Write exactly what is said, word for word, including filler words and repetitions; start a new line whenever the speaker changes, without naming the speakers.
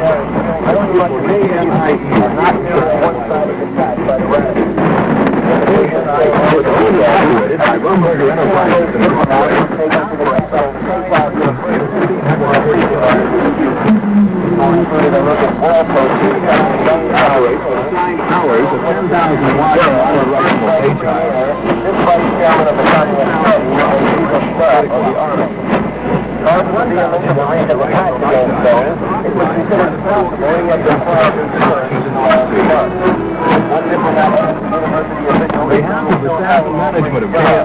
Hours of ten thousand watts of electrical daytime. This vice chairman of the Communist Party is the chief of staff of the Army. Cause of the limit of the range of attack against those, it was considered possible yet the flag was burned in the last month. One diplomat at the university official... On behalf of the staff and management of